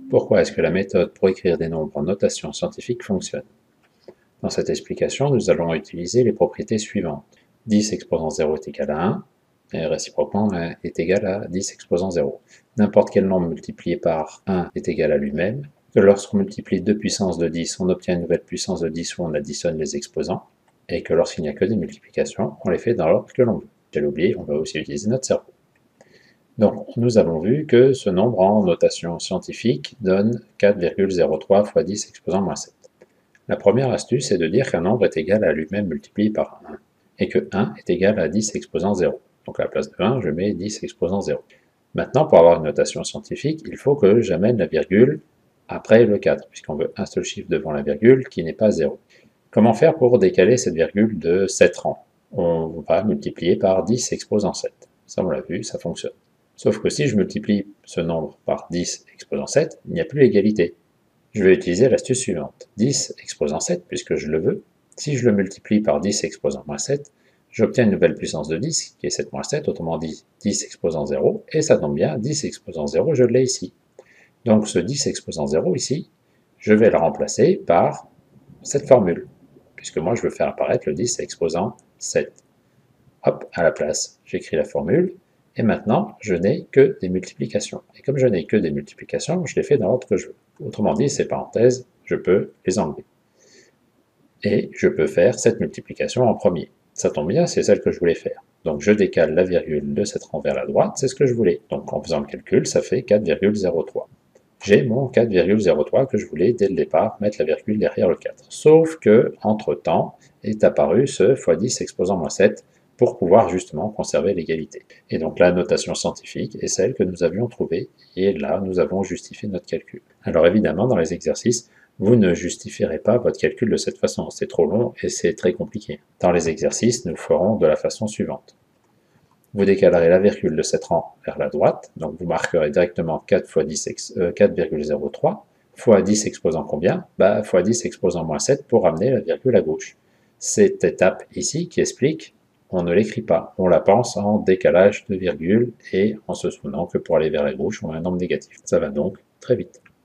Pourquoi est-ce que la méthode pour écrire des nombres en notation scientifique fonctionne? Dans cette explication, nous allons utiliser les propriétés suivantes. 10 exposant 0 est égal à 1, et réciproquement 1 est égal à 10 exposant 0. N'importe quel nombre multiplié par 1 est égal à lui-même, que lorsqu'on multiplie deux puissances de 10, on obtient une nouvelle puissance de 10 où on additionne les exposants, et que lorsqu'il n'y a que des multiplications, on les fait dans l'ordre que l'on veut. J'ai oublié, on va aussi utiliser notre cerveau. Donc, nous avons vu que ce nombre en notation scientifique donne 4,03 fois 10 exposant moins 7. La première astuce est de dire qu'un nombre est égal à lui-même multiplié par 1, et que 1 est égal à 10 exposant 0. Donc à la place de 1, je mets 10 exposant 0. Maintenant, pour avoir une notation scientifique, il faut que j'amène la virgule après le 4, puisqu'on veut un seul chiffre devant la virgule qui n'est pas 0. Comment faire pour décaler cette virgule de 7 rangs? On va multiplier par 10 exposant 7. Ça, on l'a vu, ça fonctionne. Sauf que si je multiplie ce nombre par 10 exposant 7, il n'y a plus égalité. Je vais utiliser l'astuce suivante. 10 exposant 7, puisque je le veux. Si je le multiplie par 10 exposant moins 7, j'obtiens une nouvelle puissance de 10, qui est 7 moins 7, autrement dit 10 exposant 0, et ça tombe bien, 10 exposant 0, je l'ai ici. Donc ce 10 exposant 0 ici, je vais le remplacer par cette formule, puisque moi je veux faire apparaître le 10 exposant 7. Hop, à la place, j'écris la formule, et maintenant, je n'ai que des multiplications. Et comme je n'ai que des multiplications, je les fais dans l'ordre que je veux. Autrement dit, ces parenthèses, je peux les enlever. Et je peux faire cette multiplication en premier. Ça tombe bien, c'est celle que je voulais faire. Donc je décale la virgule de cette rang vers la droite, c'est ce que je voulais. Donc en faisant le calcul, ça fait 4,03. J'ai mon 4,03 que je voulais dès le départ mettre la virgule derrière le 4. Sauf que, entre-temps, est apparu ce x 10 exposant moins 7 pour pouvoir justement conserver l'égalité. Et donc la notation scientifique est celle que nous avions trouvée, et là nous avons justifié notre calcul. Alors évidemment, dans les exercices, vous ne justifierez pas votre calcul de cette façon, c'est trop long et c'est très compliqué. Dans les exercices, nous ferons de la façon suivante. Vous décalerez la virgule de cette rang vers la droite, donc vous marquerez directement 4 fois 10, 4,03 fois 10 exposant combien? Fois 10 exposant moins 7 pour ramener la virgule à gauche. Cette étape ici qui explique, on ne l'écrit pas, on la pense en décalage de virgule et en se souvenant que pour aller vers la gauche, on a un nombre négatif. Ça va donc très vite.